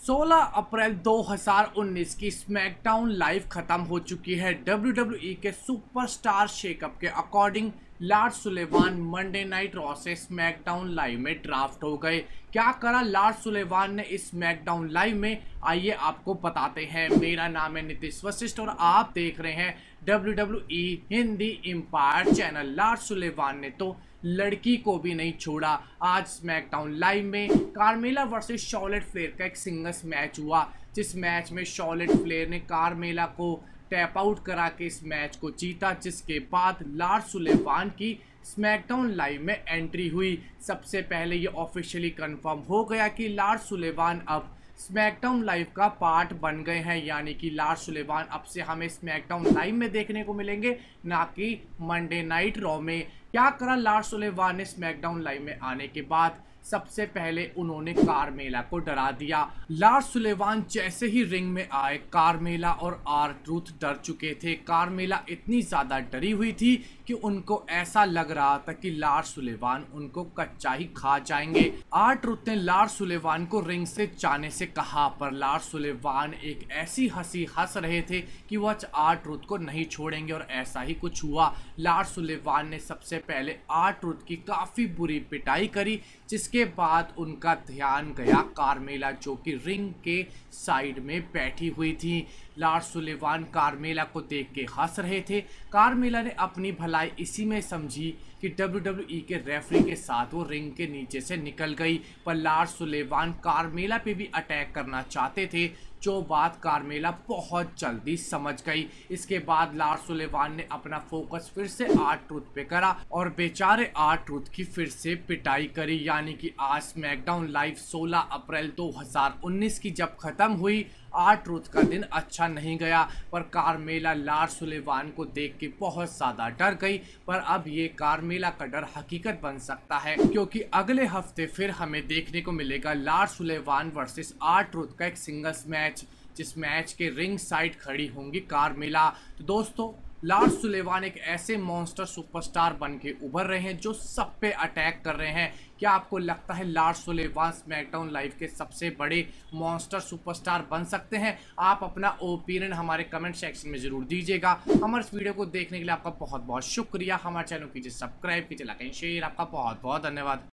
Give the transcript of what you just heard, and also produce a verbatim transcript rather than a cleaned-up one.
सोलह अप्रैल दो हज़ार उन्नीस की स्मैकडाउन लाइव खत्म हो चुकी है। डब्ल्यू डब्ल्यू ई के सुपरस्टार शेकअप के according Lars Sullivan Monday night Raw से स्मैकडाउन लाइव में ड्राफ्ट हो गए। क्या करा लार्स सुलेवान ने इस स्मैकडाउन लाइव में, आइए आपको बताते हैं। मेरा नाम है नीतीश वशिष्ठ और आप देख रहे हैं W W E Hindi empire channel. Lars Sullivan ने तो लड़की को भी नहीं छोड़ा। आज स्मैकडाउन लाइव में कार्मेला वर्सेस शॉर्लेट फ्लेयर का एक सिंगल्स मैच हुआ, जिस मैच में शॉर्लेट फ्लेयर ने कार्मेला को टैप आउट करा के इस मैच को जीता, जिसके बाद लार्स सुलेवान की स्मैकडाउन लाइव में एंट्री हुई। सबसे पहले ये ऑफिशियली कंफर्म हो गया कि लार्स सुलेवान अब स्मैकडाउन लाइव का पार्ट बन गए हैं, यानी कि लार्स सुलेवान अब से हमें स्मैकडाउन लाइव में देखने को मिलेंगे, ना कि मंडे नाइट रॉ में। क्या करा लार्स सुलेवान ने स्मैकडाउन लाइव में आने के बाद? सबसे पहले उन्होंने कार्मेला को डरा दिया। लार्स सुलेवान जैसे ही रिंग में आए, कार्मेला और आर-ट्रूथ डर चुके थे। कार्मेला इतनी ज़्यादा डरी हुई थी कि उनको ऐसा लग रहा था कि लार्स सुलेवान उनको कच्चा ही खा जाएंगे। आर-ट्रूथ ने लार्स सुलेवान को रिंग से जाने से कहा, पर लार्स सुलेवान एक ऐसी हंसी हंस रहे थे कि वह आर-ट्रूथ को नहीं छोड़ेंगे, और ऐसा ही कुछ हुआ। लार्स सुलेवान ने सबसे पहले आर-ट्रूथ की काफ़ी बुरी पिटाई करी, जिसके के बाद उनका ध्यान गया कार्मेला, जो कि रिंग के साइड में बैठी हुई थी। लार्स सुलेवान कार्मेला को देख के हंस रहे थे। कार्मेला ने अपनी भलाई इसी में समझी कि डब्ल्यू डब्ल्यू ई के रेफरी के साथ वो रिंग के नीचे से निकल गई, पर लार्स सुलेवान कार्मेला पे भी अटैक करना चाहते थे, जो बात कार्मेला बहुत जल्दी समझ गई। इसके बाद लार्स सुलेवान ने अपना फोकस फिर से आर-ट्रूथ पे करा और बेचारे आर-ट्रूथ की फिर से पिटाई करी। यानी कि आज स्मैकडाउन लाइव सोलह अप्रैल दो हज़ार उन्नीस की जब खत्म हुई, आर-ट्रूथ का दिन अच्छा नहीं गया, पर कार्मेला लार्स सुलेवान को देख के बहुत ज़्यादा डर गई। पर अब ये कार्मेला का डर हकीकत बन सकता है, क्योंकि अगले हफ्ते फिर हमें देखने को मिलेगा लार्स सुलेवान वर्सेस आर-ट्रूथ का एक सिंगल्स मैच, जिस मैच के रिंग साइड खड़ी होंगी कार्मेला। तो दोस्तों, लार्स सुलेवान एक ऐसे मॉन्स्टर सुपरस्टार बन के उभर रहे हैं जो सब पे अटैक कर रहे हैं। क्या आपको लगता है लार्स सुलेवान स्मैकडाउन लाइव के सबसे बड़े मॉन्स्टर सुपरस्टार बन सकते हैं? आप अपना ओपिनियन हमारे कमेंट सेक्शन में ज़रूर दीजिएगा। हमारे इस वीडियो को देखने के लिए आपका बहुत बहुत शुक्रिया। हमारे चैनल कीजिए सब्सक्राइब, कीजिए लाइक एंड शेयर। आपका बहुत बहुत धन्यवाद।